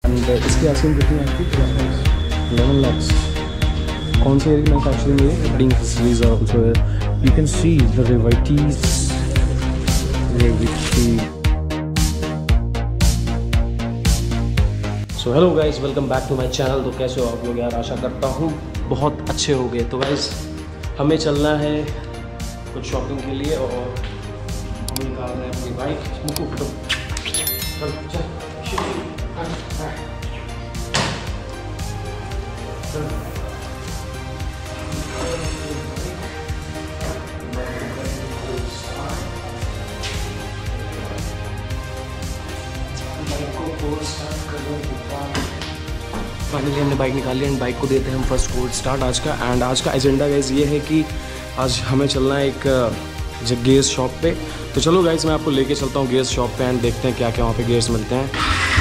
And इसकी asking कितनी आती है? 11 lakhs. कौन से एरिया मैन्युफैक्चरिंग है? Building facilities are also here. You can see the varieties. So hello guys, welcome back to my channel. तो कैसे हो आप लोग यार? आशा करता हूँ बहुत अच्छे हो गए. तो गाइस हमें चलना है कुछ शॉपिंग के लिए और हम निकाल रहे हैं अपनी बाइक. फाइनली हमने बाइक निकाली एंड बाइक को देते हैं हम फर्स्ट कोल्ड स्टार्ट आज का. एंड आज का एजेंडा गाइस ये है कि आज हमें चलना है एक गेयर्स शॉप पे. तो चलो गाइस मैं आपको लेके चलता हूँ गेयर्स शॉप पे एंड देखते हैं क्या क्या वहाँ पे गेयर्स मिलते हैं.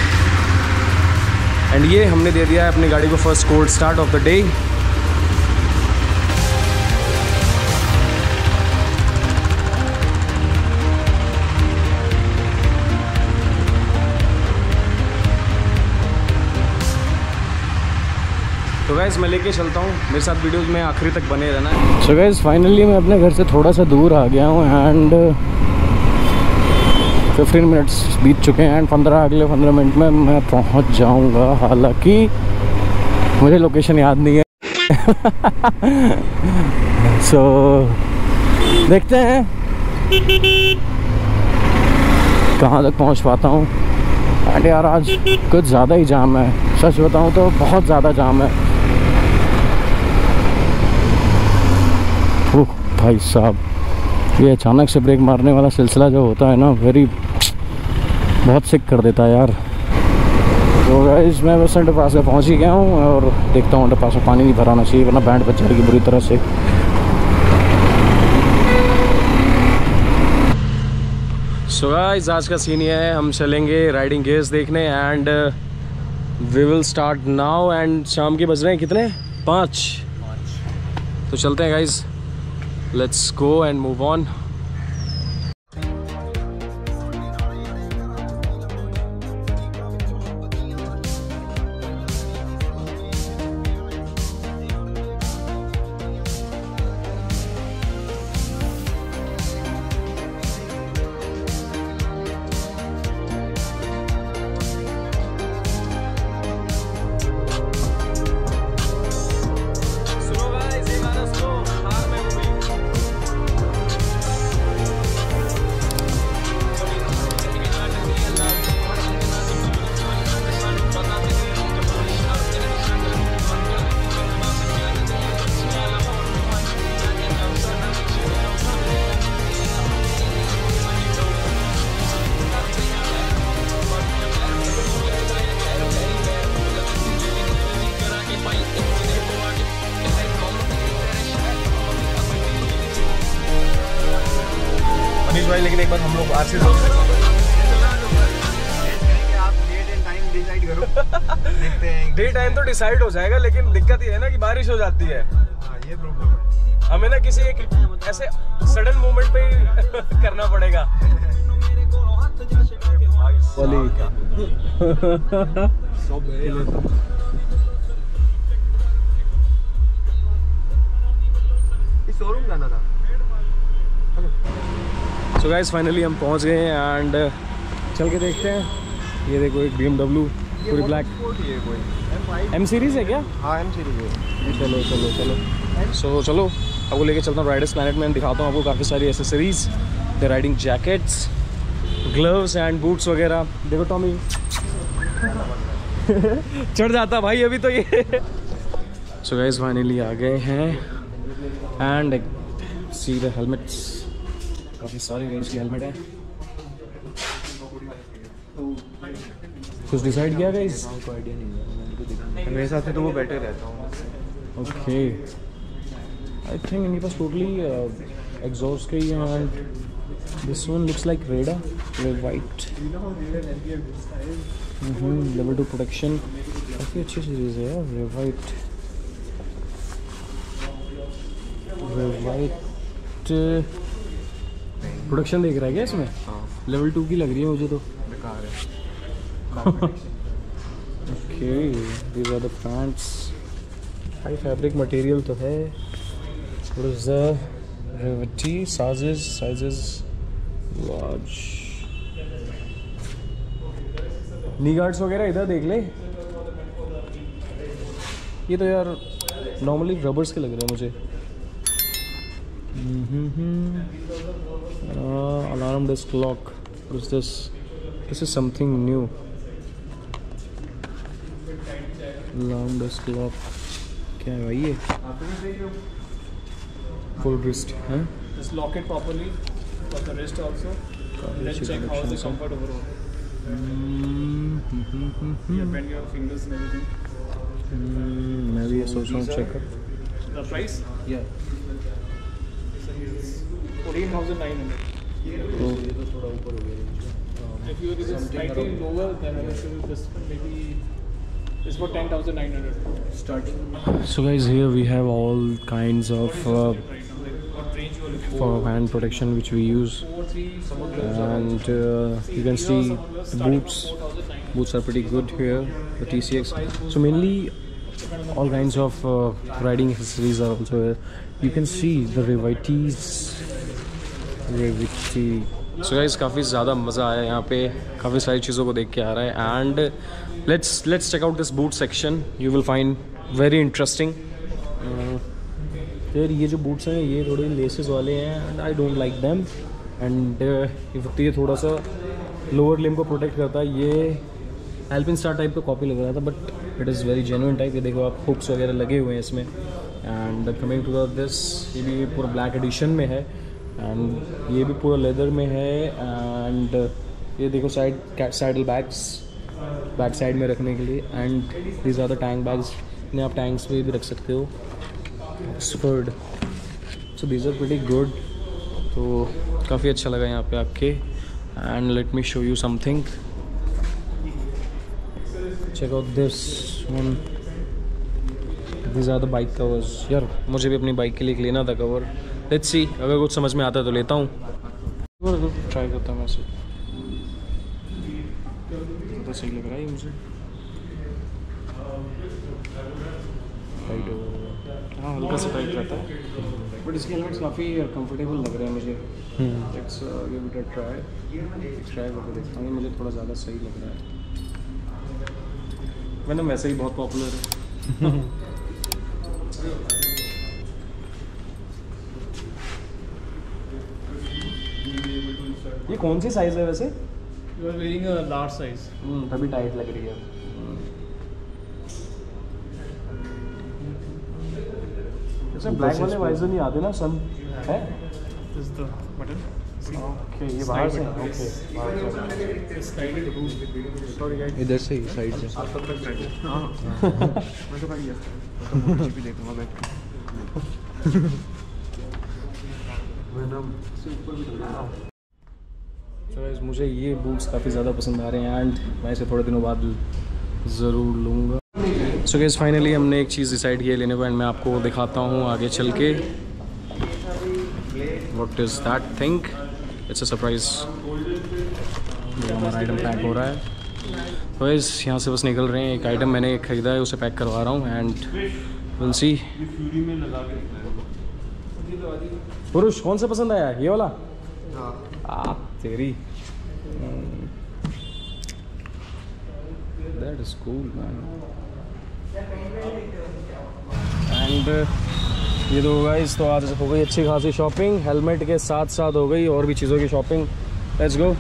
एंड ये हमने दे दिया है अपनी गाड़ी को first cold start of the day. तो गाइस मैं लेके चलता हूँ, मेरे साथ वीडियोस में आखिरी तक बने रहना है. सो गाइस फाइनली मैं अपने घर से थोड़ा सा दूर आ गया हूँ एंड 15 मिनट्स बीत चुके हैं एंड अगले 15 मिनट में मैं पहुँच जाऊँगा. हालांकि मुझे लोकेशन याद नहीं है. सो देखते हैं कहाँ तक पहुँच पाता हूँ. एंड यार आज कुछ ज़्यादा ही जाम है, सच बताऊँ तो बहुत ज़्यादा जाम है. भाई साहब ये अचानक से ब्रेक मारने वाला सिलसिला जो होता है ना, बहुत सिक कर देता है यार. तो गाइस मैं बस अंडर पास में पहुँच ही गया हूँ और देखता हूँ अंडर पास में पानी नहीं भराना चाहिए वरना बैंड बच जाएगी बुरी तरह से. सो गाइस आज का सीन ये है, हम चलेंगे राइडिंग गेयर्स देखने and we will start now. And शाम के बज रहे हैं कितने? 5. तो चलते हैं guys, let's go and move on. भाई लेकिन एक बार हम लोग आरसी आप डेट एंड टाइम डिसाइड करो. देखते हैं. डेट टाइम तो डिसाइड हो जाएगा लेकिन दिक्कत ये है ना कि बारिश हो जाती है. ये प्रॉब्लम है. हमें ना किसी एक ऐसे सडन मूवमेंट पे करना पड़ेगा. शोरूम जाना था. सो गाइस फाइनली हम पहुंच गए हैं एंड चल के देखते हैं. ये देखो एक BMW पूरी ब्लैक. M सीरीज है क्या? हाँ M सीरीज है. चलो चलो चलो. सो चलो आपको लेके चलता हूँ राइडर्स प्लैनेट में. दिखाता हूँ आपको काफ़ी सारी accessories, the riding jackets, gloves and boots वगैरह. देखो टॉमी चढ़ जाता भाई अभी तो ये. सो गाइस फाइनली आ गए हैं एंड सी द हेलमेट्स. काफ़ी सारी रेंज की हेलमेट है. कुछ डिसाइड किया गाइस? कोई आइडिया नहीं है मेरे हिसाब से तो वो बेटर रहता हूँ. ओके आई थिंक इनके पास टोटली एग्जॉस्ट के ही हैं. And this one looks like red white. Level 2 protection काफ़ी अच्छी चीज़ है यार. वाइट प्रोडक्शन देख रहा है क्या इसमें? हाँ. लेवल 2 की लग रही है मुझे तो. बेकार है. Okay these are the pants. High fabric material तो है। What is the variety sizes large. Knee guards वगैरह इधर देख ले। ये तो यार नॉर्मली रबर्स के लग रहे हैं मुझे। Alarm disc lock. What is this? This is something new. Alarm disc lock क्या है भाई ये? फुल रिस्ट है। Just lock it properly for the wrist also. Let's check how the comfort overall. Yeah, bend your fingers and everything. मैं भी ये सोच रहा हूँ चेक कर। The price? Yeah. So here's 14,900. ये तो थोड़ा ऊपर हो गया। If you is slightly lower, then I will show you this maybe. It's for 10,900 starting. So guys, here we have all kinds of What range you are looking for hand protection which we use, 4,300. and you can see the boots are pretty good here, the TCX. So mainly all kinds of riding accessories are also here. You can see the Reviti. So guys, काफ़ी ज़्यादा मज़ा आया यहाँ पे, काफ़ी सारी चीज़ों को देख के आ रहा है। And let's check out this boot section. You will find very interesting. यार ये जो बूट्स हैं ये थोड़े लेसेस वाले हैं and I don't like them. And ये थोड़ा सा लोअर लिम्ब को प्रोटेक्ट करता है। ये एल्पिन स्टार टाइप का कॉपी लग रहा था but it is very genuine type. ये देखो आप हुक्स वगैरह लगे हुए हैं इसमें। एंड कमिंग टू दिस, ये भी पूरा ब्लैक एडिशन में है एंड ये भी पूरा लेदर में है। एंड ये देखो सैडल बैग्स बैक साइड में रखने के लिए। And these are the tank bags, इन्हें आप टैंक्स पे भी रख सकते हो। Oxford, so these are pretty good. तो काफ़ी अच्छा लगा यहाँ पे आके। And let me show you something. Check out this one. These are the bike covers. यार मुझे भी अपनी बाइक के लिए एक लेना था कवर। लेट्स सी, अगर कुछ समझ में आता है तो लेता हूँ। ट्राई करता हूँ वैसे तो सही लग रहा है मुझे। टाइट हो, हाँ हल्का सा टाइट रहता है बट इसके हेलमेट्स काफ़ी कंफर्टेबल लग रहे हैं मुझे। Let's give it a try करके देखता हूँ। मुझे थोड़ा ज़्यादा सही लग रहा है। मैंने वैसे ही बहुत पॉपुलर है। ये कौन सी साइज़ है वैसे? You are wearing a large size. तभी टाइट लग रही है। जैसे ब्लैक वाले वाइजर नहीं आते ना, सन है। This is the button. Okay ये बाहर से, ओके Slide it. सॉरी गाइस, इधर से ही साइड से। आप तब तक बैठो। हाँ मैं तो भाई गया भी देखूंगा बैठ के। तो गाइस मुझे ये बूट्स काफ़ी ज़्यादा पसंद आ रहे हैं एंड मैं इसे थोड़े दिनों बाद ज़रूर लूँगा। सो गाइस फाइनली हमने एक चीज़ डिसाइड किया लेने को एंड मैं आपको दिखाता हूँ आगे चल के। What is that thing? It's a surprise. हमारा आइटम पैक हो रहा है। तो गाइस यहाँ से बस निकल रहे हैं। एक आइटम मैंने ख़रीदा है उसे पैक करवा रहा हूँ एंड विल सी। पुरुष कौन सा पसंद आया? ये वाला? तेरी that is cool man. And ये दो गाइस तो आज हो गई अच्छी खासी शॉपिंग। हेलमेट के साथ साथ हो गई और भी चीज़ों की shopping. Let's go.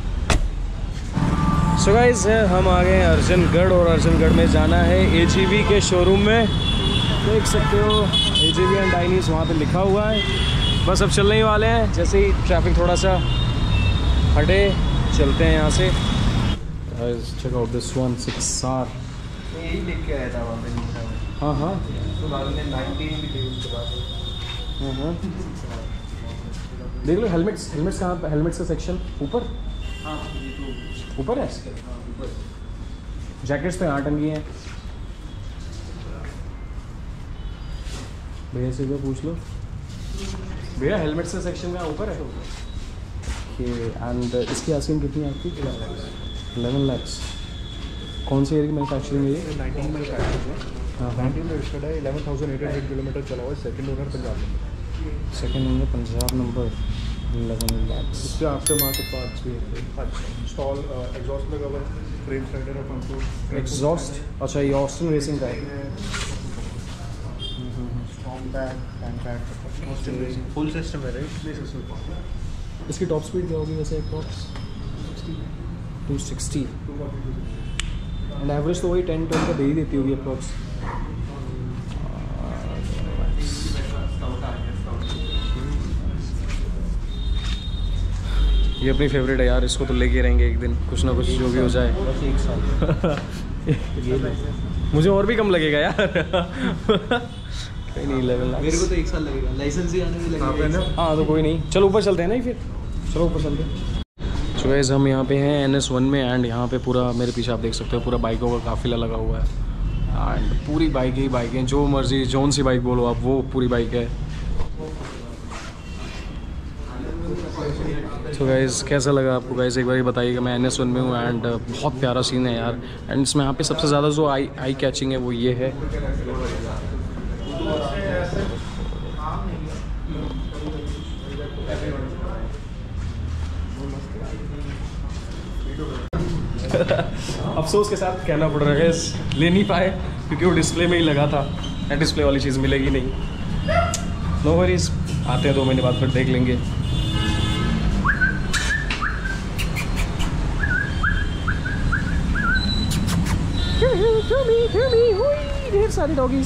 So guys हम आ गए अर्जनगढ़ और अर्जनगढ़ में जाना है AGV के शोरूम में। देख सकते हो AGV एंड डाइनीज वहाँ पे लिखा हुआ है। बस अब चलने ही वाले हैं। जैसे ही ट्रैफिक थोड़ा सा हटे चलते हैं यहाँ से। Check out this one 6R। यही लिख के आया था वहाँ पे लिखा हुआ। हाँ हाँ तो बाद में 19 भी थे उसके बाद। हाँ देख लो हेलमेट्स कहाँ पे? हेलमेट्स का सेक्शन ऊपर। हाँ ये तो ऊपर है। जैकेट्स पे यहाँ टंगी हैं। भैया से भी पूछ लो। भैया हेलमेट्स का सेक्शन में ऊपर है। एंड इसकी आस्किंग कितनी है आपकी? 11 lakhs। कौन सी ईयर की मैन्युफैक्चरिंग है ये? 19 में मैन्युफैक्चर्ड है। हाँ 19 में रजिस्टर्ड है, 11,800 किलोमीटर चला हुआ है, सेकंड ओनर पंजाब में। Second owner Punjab number 11 lakh. इस पे आफ्टर मार्केट पार्ट्स भी हैं। अच्छा, इंस्टॉल एग्जॉस्ट लगा हुआ है, फ्रेम स्लाइडर और कंट्रोल। एग्जॉस्ट, अच्छा ये ऑस्टिन रेसिंग का है। Strong back, tank back, full system है राइट? इसकी टॉप स्पीड क्या होगी वैसे? अप्रॉक्स 260 एंड एवरेज तो वही 10-12 का दे ही देती होगी अप्रॉक्स। ये अपनी फेवरेट है यार, इसको तो लेके रहेंगे एक दिन, कुछ ना कुछ जो भी हो जाए। बस 1 साल। मुझे और भी कम लगेगा यार। कहीं नहीं, 11 लाख। मेरे को तो 1 साल लगेगा, लाइसेंस ही आने में लगेगा। हाँ तो कोई नहीं, चलो ऊपर चलते हैं ना फिर। चलो ऊपर चलते हैं। सो गाइस हम यहाँ पे हैं NS1 में एंड यहाँ पे पूरा मेरे पीछे आप देख सकते हो पूरा बाइकों का काफ़िला लगा हुआ है एंड पूरी बाइकें ही बाइकें, जो मर्जी जौन सी बाइक बोलो आप, वो पूरी बाइक है। तो गाइस कैसा लगा आपको गाइस, एक बार बताइएगा। मैं NS1 में हूँ एंड बहुत प्यारा सीन है यार। एंड इसमें यहाँ पे सबसे ज़्यादा जो आई कैचिंग है वो ये है। अफसोस के साथ कहना पड़ रहा है ले नहीं पाए क्योंकि वो डिस्प्ले में ही लगा था, डिस्प्ले वाली चीज़ मिलेगी नहीं। नो वरीज, आते हैं 2 महीने बाद फिर देख लेंगे। ढेर सारे डॉगीज।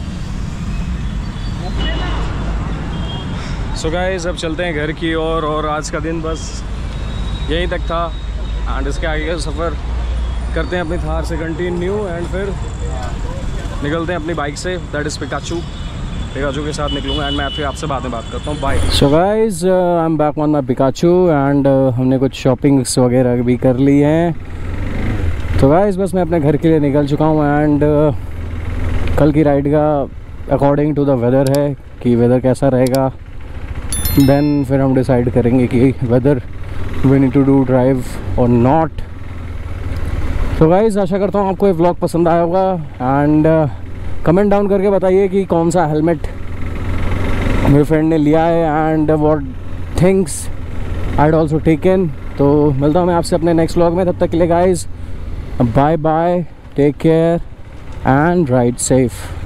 सो गाइस अब चलते हैं घर की ओर और आज का दिन बस यहीं तक था एंड इसके आगे का सफ़र करते हैं अपनी थार से कंटिन्यू एंड फिर निकलते हैं अपनी बाइक से, दैट इज़ पिकाचू के साथ निकलूँगा एंड मैं फिर आपसे बाद में बात करता हूँ। Bye. So guys I am back on my Pikachu and हमने कुछ शॉपिंग्स वगैरह भी कर ली हैं। तो गाइस बस मैं अपने घर के लिए निकल चुका हूँ एंड कल की राइड का अकॉर्डिंग टू द वेदर है कि वेदर कैसा रहेगा, देन फिर हम डिसाइड करेंगे कि whether we need to do drive और नॉट। तो गाइस आशा करता हूँ आपको ये व्लॉग पसंद आया होगा एंड कमेंट डाउन करके बताइए कि कौन सा हेलमेट मेरे फ्रेंड ने लिया है and what things I had also taken. तो मिलता हूँ मैं आपसे अपने नेक्स्ट व्लॉग में, तब तक के लिए guys bye bye, take care and ride safe.